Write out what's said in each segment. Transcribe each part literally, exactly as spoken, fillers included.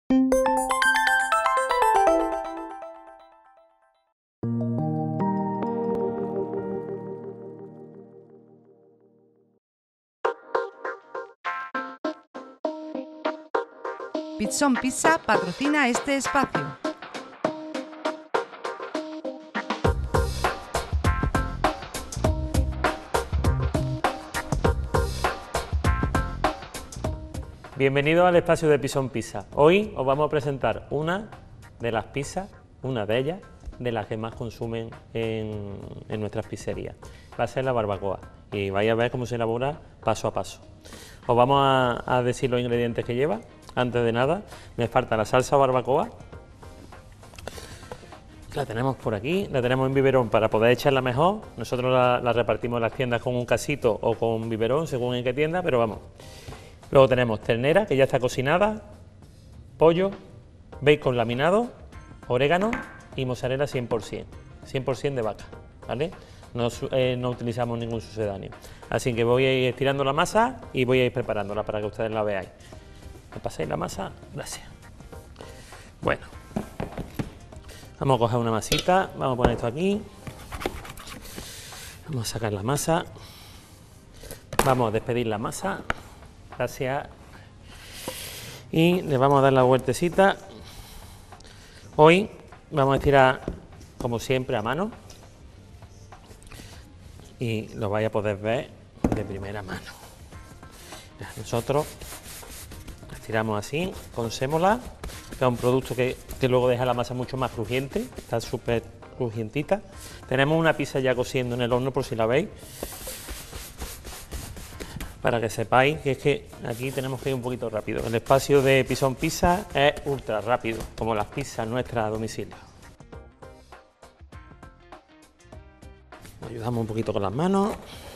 Pizzón Pizza patrocina este espacio. Bienvenidos al espacio de Pizzón Pizza. Hoy os vamos a presentar una de las pizzas, una de ellas, de las que más consumen en, en nuestras pizzerías. Va a ser la barbacoa y vais a ver cómo se elabora paso a paso. Os vamos a, a decir los ingredientes que lleva. Antes de nada, me falta la salsa barbacoa. La tenemos por aquí, la tenemos en biberón para poder echarla mejor. Nosotros la, la repartimos en las tiendas con un casito o con biberón, según en qué tienda, pero vamos. Luego tenemos ternera, que ya está cocinada, pollo, bacon laminado, orégano y mozzarella cien por cien, cien por cien de vaca, ¿vale? No, eh, no utilizamos ningún sucedáneo. Así que voy a ir estirando la masa y voy a ir preparándola para que ustedes la veáis. ¿Me pasáis la masa? Gracias. Bueno, vamos a coger una masita, vamos a poner esto aquí. Vamos a sacar la masa. Vamos a despedir la masa. Gracias. Y le vamos a dar la vueltecita. Hoy vamos a estirar, como siempre, a mano. Y lo vais a poder ver de primera mano. Nosotros tiramos así, con sémola, que es un producto que, que luego deja la masa mucho más crujiente, está súper crujientita. Tenemos una pizza ya cociendo en el horno, por si la veis, para que sepáis que es que aquí tenemos que ir un poquito rápido. El espacio de Pizzón Pizza es ultra rápido, como las pizzas nuestras a domicilio. Nos ayudamos un poquito con las manos.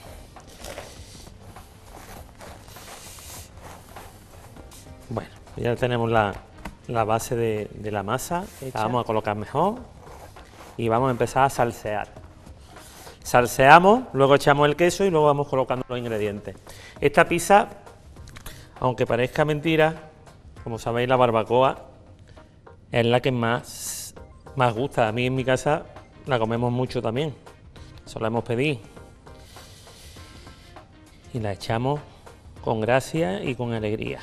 Bueno, ya tenemos la, la base de, de la masa, hecha. La vamos a colocar mejor y vamos a empezar a salsear. Salseamos, luego echamos el queso y luego vamos colocando los ingredientes. Esta pizza, aunque parezca mentira, como sabéis, la barbacoa es la que más, más gusta. A mí en mi casa la comemos mucho también, solemos pedir. Y la echamos con gracia y con alegría.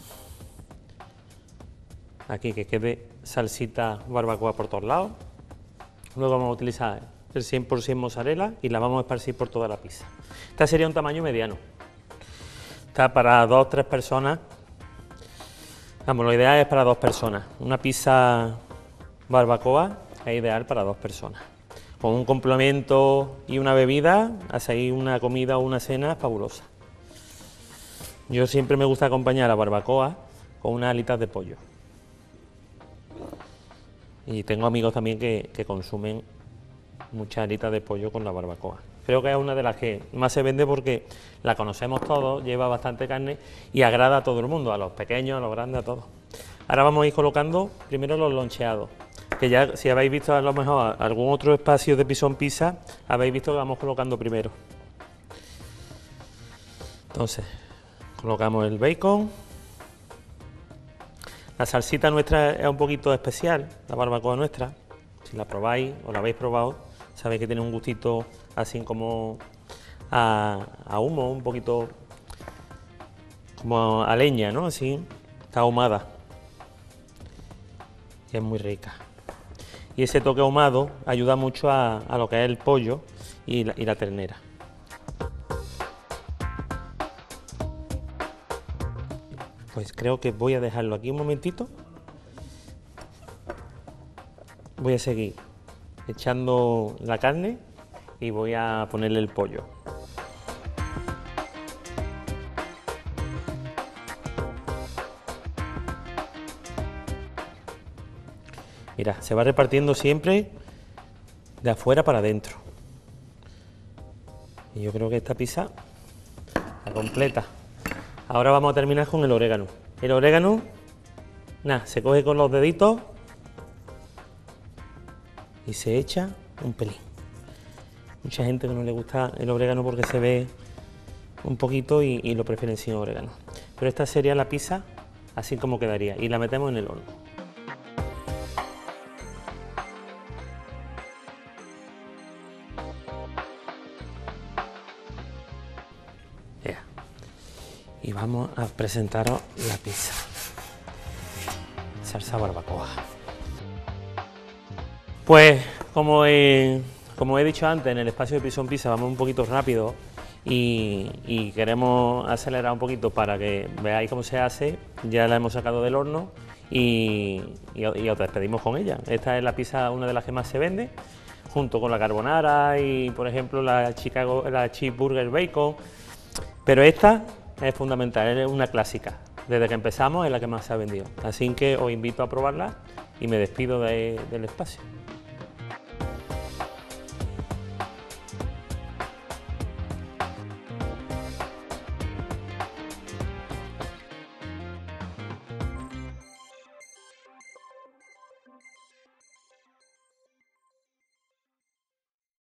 Aquí que quede salsita barbacoa por todos lados. Luego vamos a utilizar el cien por cien mozzarella y la vamos a esparcir por toda la pizza. Esta sería un tamaño mediano. Está para dos o tres personas. Vamos, lo ideal es para dos personas. Una pizza barbacoa es ideal para dos personas. Con un complemento y una bebida, hacéis una comida o una cena fabulosa. Yo siempre me gusta acompañar la barbacoa con unas alitas de pollo. Y tengo amigos también que, que consumen muchas alitas de pollo con la barbacoa. Creo que es una de las que más se vende porque la conocemos todos, lleva bastante carne y agrada a todo el mundo, a los pequeños, a los grandes, a todos. Ahora vamos a ir colocando primero los loncheados, que ya si habéis visto a lo mejor algún otro espacio de Pizzón Pizza, habéis visto que vamos colocando primero. Entonces, colocamos el bacon. La salsita nuestra es un poquito especial, la barbacoa nuestra. Si la probáis o la habéis probado, sabéis que tiene un gustito así como a, a humo, un poquito como a leña, ¿no? Así, está ahumada. Y es muy rica. Y ese toque ahumado ayuda mucho a, a lo que es el pollo y la, y la ternera. Pues creo que voy a dejarlo aquí un momentito. Voy a seguir echando la carne y voy a ponerle el pollo. Mira, se va repartiendo siempre de afuera para adentro. Y yo creo que esta pizza la completa. Ahora vamos a terminar con el orégano. El orégano, nada, se coge con los deditos y se echa un pelín. Mucha gente que no le gusta el orégano porque se ve un poquito y, y lo prefieren sin orégano. Pero esta sería la pizza así como quedaría y la metemos en el horno. y vamos a presentaros la pizza. Salsa barbacoa. Pues como he, como he dicho antes, en el espacio de Pisón Pizza vamos un poquito rápido y, y queremos acelerar un poquito para que veáis cómo se hace. Ya la hemos sacado del horno y, y, y os despedimos con ella. Esta es la pizza, una de las que más se vende, junto con la carbonara y, por ejemplo, la Chicago, la cheeseburger bacon. Pero esta es fundamental, es una clásica. Desde que empezamos es la que más se ha vendido. Así que os invito a probarla y me despido de, del espacio.